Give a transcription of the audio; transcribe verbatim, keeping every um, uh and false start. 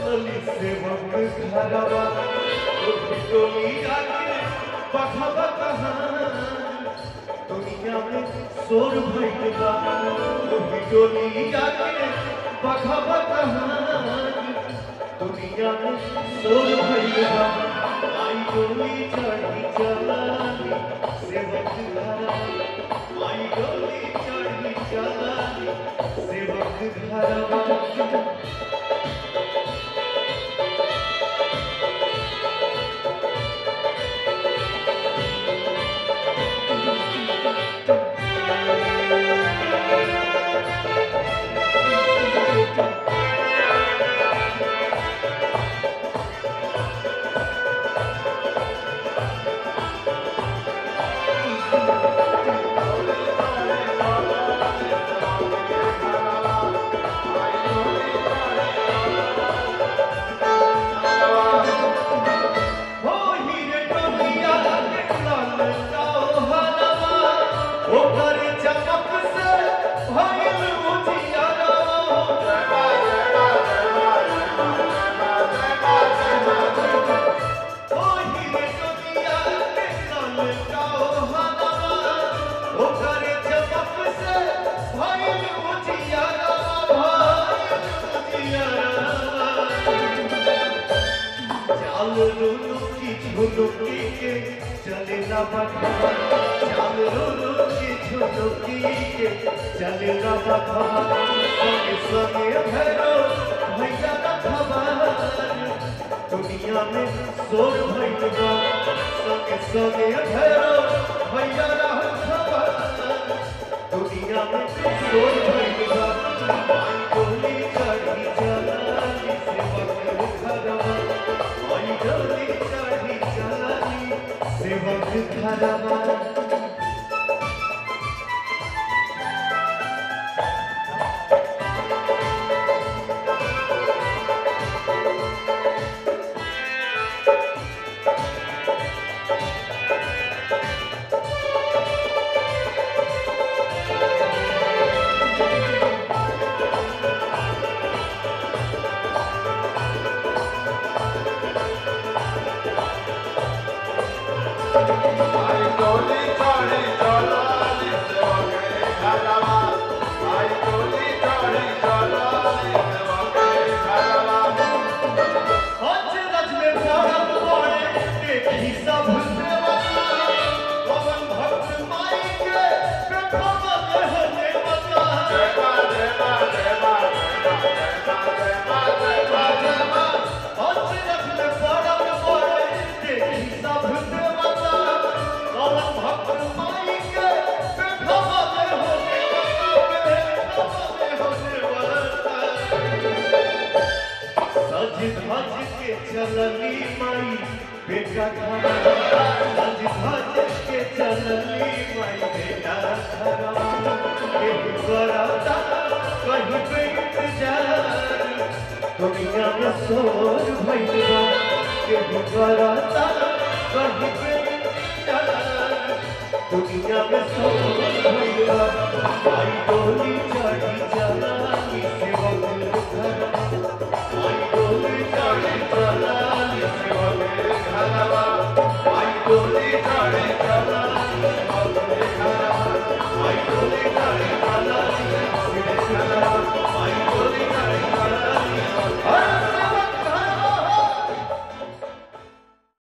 चली सेवक घरवा टोली आके बखबा कहानी दुनिया में शोर भइल बा टोली आके बखबा कहानी दुनिया में शोर भइल बा आई डोली चढ़ी चलानी सेवक घरवा आई डोली चढ़ी चलानी सेवक घरवा चले ना बखबा चाल रुकी झुनुकी के चले ना बखबा संगे संगे भैरो भैया रखबा दुनिया में शोर भइल बा संगे संगे भैरो भैया रखबा दुनिया में शोर भइल बा आई डोली चढ़ी चलानी सेवक घरवा आई डोली चढ़ी चलानी सेवक घरवा चलनी माई बेटा घरवा सज धज के चलनी माई बेटा घरवा केहू करता कहीं पे इंतजार दुनिया में शोर भइल बा केहू करता कहीं पे इंतजार दुनिया में शोर भइल बा आई डोली चढ़ी चला